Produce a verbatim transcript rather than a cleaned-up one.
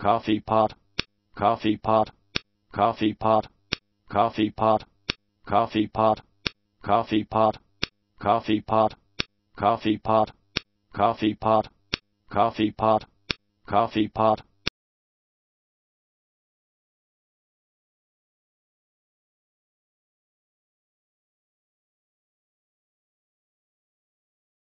coffee pot, coffee pot, coffee pot, coffee pot, coffee pot, coffee pot, coffee pot, coffee pot, coffee pot, coffee pot, coffee pot.